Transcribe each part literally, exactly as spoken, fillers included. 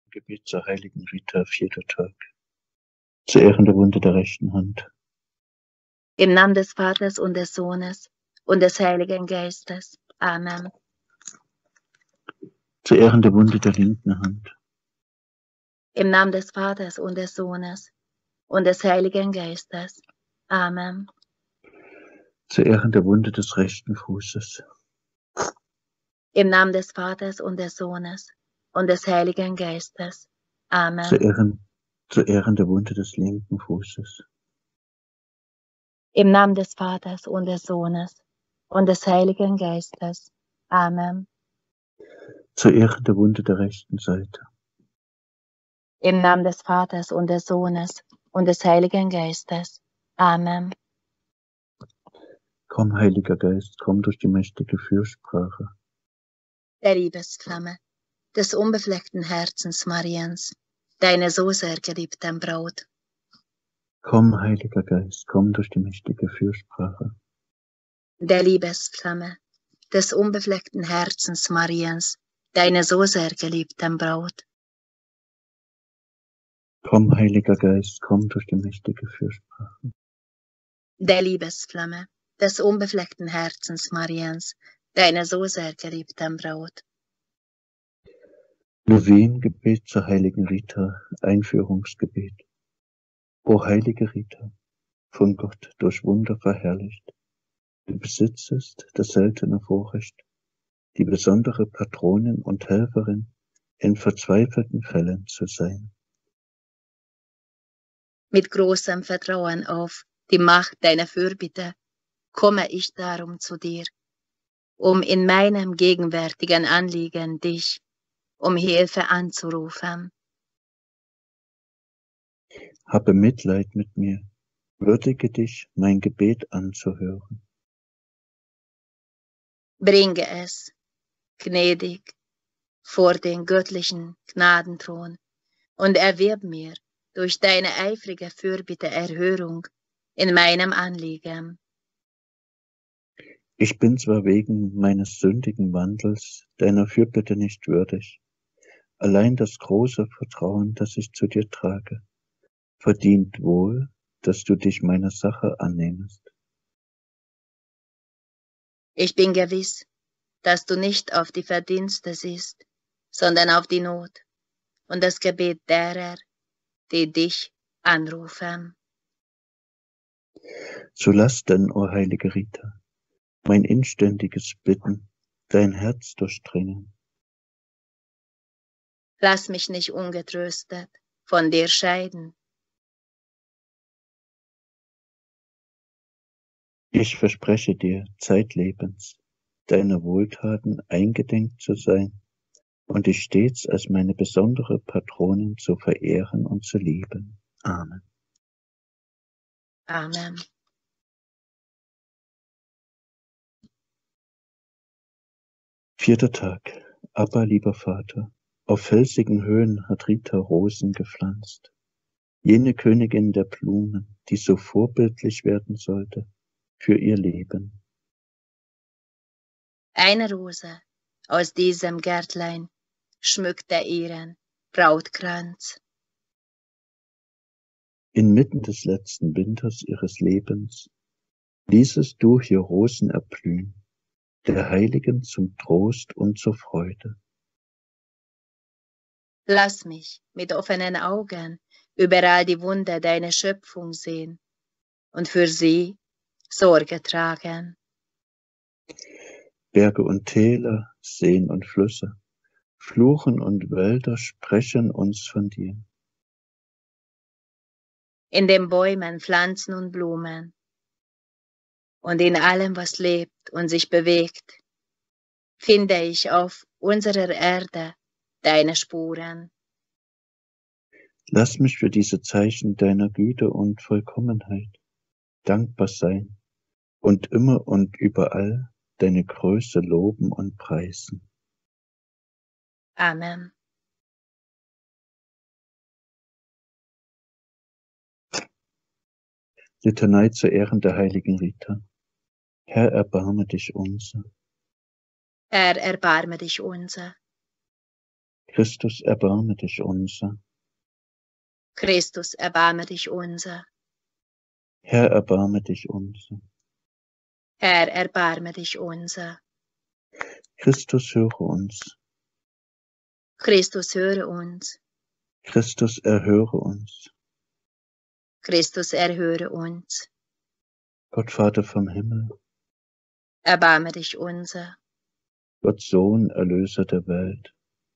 Gebet zur heiligen Rita, vierter Tag. Zu Ehren der Wunde der rechten Hand. Im Namen des Vaters und des Sohnes und des Heiligen Geistes. Amen. Zu Ehren der Wunde der linken Hand. Im Namen des Vaters und des Sohnes und des Heiligen Geistes. Amen. Zu Ehren der Wunde des rechten Fußes. Im Namen des Vaters und des Sohnes und des Heiligen Geistes. Amen. Zu Ehren, zu Ehren der Wunde des linken Fußes. Im Namen des Vaters und des Sohnes und des Heiligen Geistes. Amen. Zu Ehren der Wunde der rechten Seite. Im Namen des Vaters und des Sohnes und des Heiligen Geistes. Amen. Komm, Heiliger Geist, komm durch die mächtige Fürsprache Der Liebesflamme des unbefleckten Herzens Mariens, deine so sehr geliebten Braut. Komm, Heiliger Geist, komm durch die mächtige Fürsprache Der Liebesflamme des unbefleckten Herzens Mariens, deine so sehr geliebten Braut. Komm, Heiliger Geist, komm durch die mächtige Fürsprache Der Liebesflamme des unbefleckten Herzens Mariens, deine so sehr geliebten Braut. Novengebet zur heiligen Rita, Einführungsgebet. O heilige Rita, von Gott durch Wunder verherrlicht, du besitzest das seltene Vorrecht, die besondere Patronin und Helferin in verzweifelten Fällen zu sein. Mit großem Vertrauen auf die Macht deiner Fürbitte komme ich darum zu dir, um in meinem gegenwärtigen Anliegen dich um Hilfe anzurufen. Habe Mitleid mit mir, würdige dich, mein Gebet anzuhören. Bringe es, gnädig, vor den göttlichen Gnadenthron und erwirb mir durch deine eifrige Fürbitte Erhörung in meinem Anliegen. Ich bin zwar wegen meines sündigen Wandels deiner Fürbitte nicht würdig, allein das große Vertrauen, das ich zu dir trage, verdient wohl, dass du dich meiner Sache annehmest. Ich bin gewiss, dass du nicht auf die Verdienste siehst, sondern auf die Not und das Gebet derer, die dich anrufen. So lass denn, o heilige Rita, mein inständiges Bitten dein Herz durchdringen. Lass mich nicht ungetröstet von dir scheiden. Ich verspreche dir, zeitlebens deiner Wohltaten eingedenk zu sein und dich stets als meine besondere Patronin zu verehren und zu lieben. Amen. Amen. Vierter Tag. Aber, lieber Vater, auf felsigen Höhen hat Rita Rosen gepflanzt. Jene Königin der Blumen, die so vorbildlich werden sollte für ihr Leben. Eine Rose aus diesem Gärtlein schmückt der ihren Brautkranz. Inmitten des letzten Winters ihres Lebens ließest du hier Rosen erblühen, der Heiligen zum Trost und zur Freude. Lass mich mit offenen Augen überall die Wunder deiner Schöpfung sehen und für sie Sorge tragen. Berge und Täler, Seen und Flüsse, Fluchen und Wälder sprechen uns von dir. In den Bäumen, Pflanzen und Blumen und in allem, was lebt und sich bewegt, finde ich auf unserer Erde deine Spuren. Lass mich für diese Zeichen deiner Güte und Vollkommenheit dankbar sein und immer und überall deine Größe loben und preisen. Amen. Litanei zu Ehren der heiligen Rita. Herr, erbarme dich unser. Herr, erbarme dich unser. Christus, erbarme dich unser. Christus, erbarme dich unser. Herr, erbarme dich unser. Herr, erbarme dich unser. Christus, höre uns. Christus, höre uns. Christus, erhöre uns. Christus, erhöre uns. Gott Vater vom Himmel, Erbarme dich unser. Gott Sohn, Erlöser der Welt,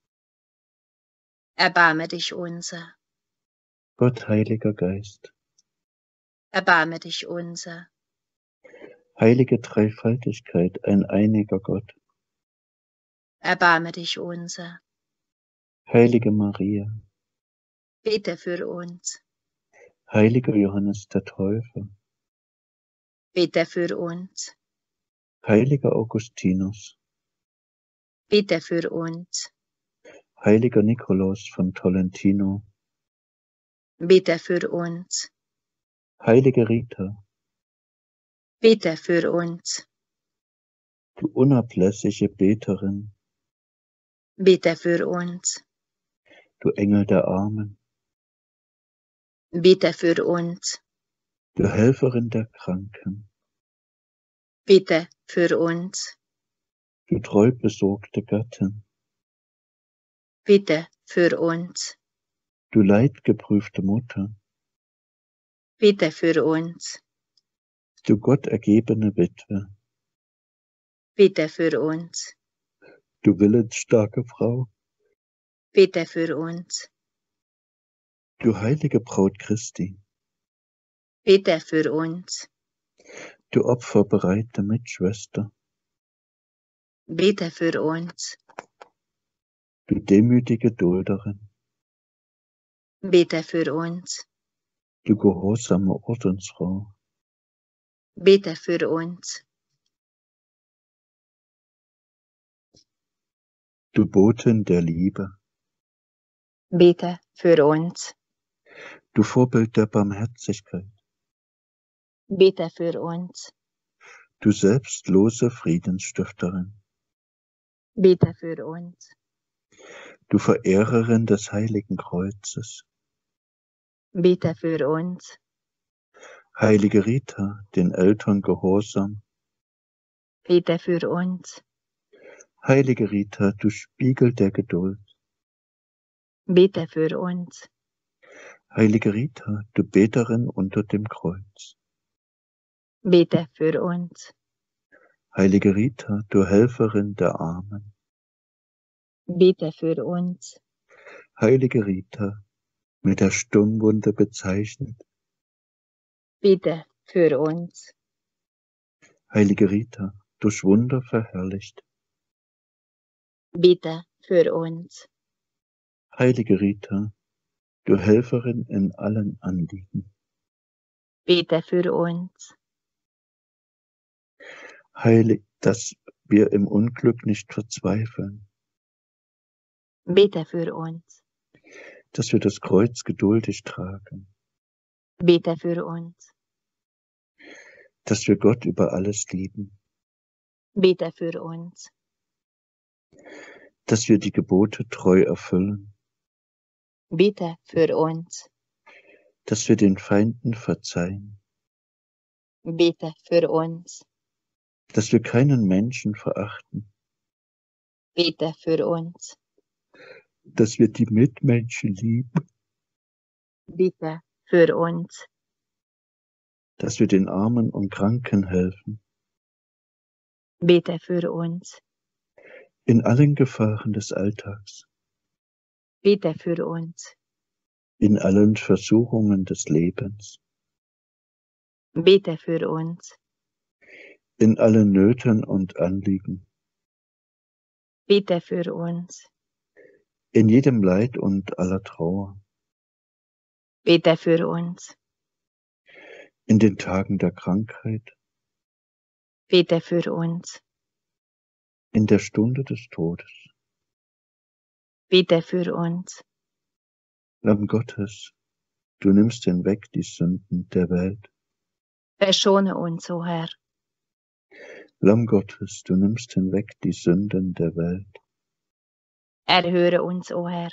Erbarme dich unser. Gott Heiliger Geist, Erbarme dich unser. heilige Dreifaltigkeit, ein einiger Gott, Erbarme dich unser. heilige Maria, Bitte für uns. heiliger Johannes der Täufer, Bitte für uns. heiliger Augustinus, Bitte für uns. heiliger Nikolaus von Tolentino, Bitte für uns. heilige Rita, Bitte für uns. du unablässige Beterin, Bitte für uns. du Engel der Armen, Bitte für uns. du Helferin der Kranken, Bitte für uns. du treu besorgte Gattin, Bitte für uns. du leidgeprüfte Mutter, Bitte für uns. du gottergebene Witwe, Bitte für uns. du willensstarke Frau, Bitte für uns. du heilige Braut Christi, Bitte für uns. du opferbereite Mitschwester, Bitte für uns. du demütige Dulderin, Bitte für uns. du gehorsame Ordensfrau, Bitte für uns. du Botin der Liebe, Bitte für uns. du Vorbild der Barmherzigkeit, Bitte für uns. du selbstlose Friedensstifterin, Bitte für uns. du Verehrerin des Heiligen Kreuzes, Bitte für uns. heilige Rita, den Eltern gehorsam, Bitte für uns. heilige Rita, du Spiegel der Geduld, Bitte für uns. heilige Rita, du Beterin unter dem Kreuz, Bitte für uns. heilige Rita, du Helferin der Armen, Bitte für uns. heilige Rita, mit der Sturmwunde bezeichnet, Bitte für uns. heilige Rita, durch Wunder verherrlicht, Bitte für uns. heilige Rita, du Helferin in allen Anliegen, Bitte für uns. heilig, dass wir im Unglück nicht verzweifeln, Bitte für uns. dass wir das Kreuz geduldig tragen, Bitte für uns. dass wir Gott über alles lieben, Bitte für uns. dass wir die Gebote treu erfüllen, Bitte für uns. dass wir den Feinden verzeihen, Bitte für uns. dass wir keinen Menschen verachten, Bitte für uns. dass wir die Mitmenschen lieben, Bitte für uns. dass wir den Armen und Kranken helfen, Bitte für uns. in allen Gefahren des Alltags, Bitte für uns. in allen Versuchungen des Lebens, Bitte für uns. in allen Nöten und Anliegen, Bitte für uns. in jedem Leid und aller Trauer, Bitte für uns. in den Tagen der Krankheit, Bitte für uns. in der Stunde des Todes. Bitte für uns. Lamm Gottes, du nimmst hinweg die Sünden der Welt. Verschone uns, o Herr. Lamm Gottes, du nimmst hinweg die Sünden der Welt. Erhöre uns, o Herr.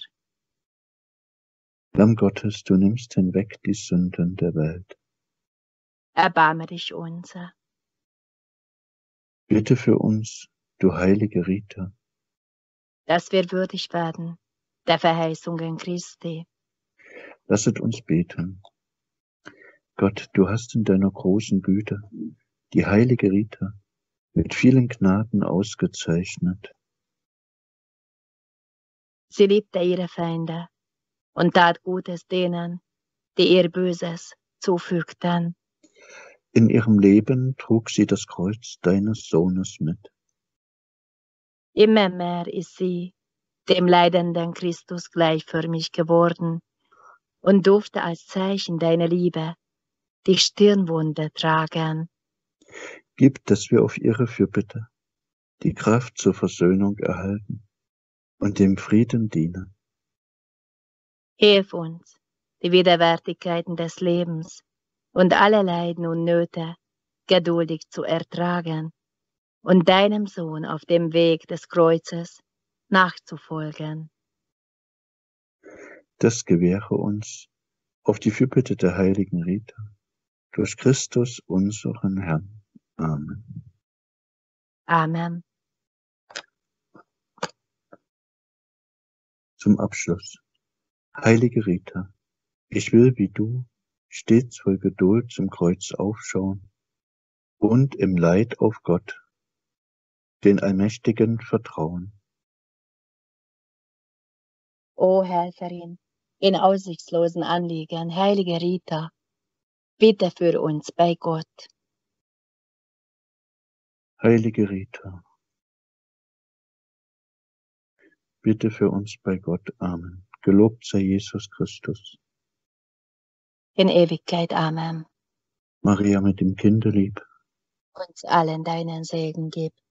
Lamm Gottes, du nimmst hinweg die Sünden der Welt. Erbarme dich unser. Bitte für uns, du heilige Rita, dass wir würdig werden der Verheißungen Christi. lasset uns beten. Gott, du hast in deiner großen Güte die heilige Rita mit vielen Gnaden ausgezeichnet. Sie liebte ihre Feinde und tat Gutes denen, die ihr Böses zufügten. In ihrem Leben trug sie das Kreuz deines Sohnes mit. Immer mehr ist sie dem leidenden Christus gleichförmig geworden und durfte als Zeichen deiner Liebe die Stirnwunde tragen. Gib, dass wir auf ihre Fürbitte die Kraft zur Versöhnung erhalten und dem Frieden dienen. Hilf uns, die Widerwärtigkeiten des Lebens und alle Leiden und Nöte geduldig zu ertragen und deinem Sohn auf dem Weg des Kreuzes nachzufolgen. Das gewähre uns auf die Fürbitte der heiligen Rita, durch Christus unseren Herrn. Amen. Amen. Zum Abschluss. Heilige Rita, ich will wie du stets voll Geduld zum Kreuz aufschauen und im Leid auf Gott, den Allmächtigen, vertrauen. O Helferin, in aussichtslosen Anliegen, heilige Rita, bitte für uns bei Gott. Heilige Rita, bitte für uns bei Gott. Amen. Gelobt sei Jesus Christus. In Ewigkeit. Amen. Maria mit dem Kinde lieb, Uns allen deinen Segen gib.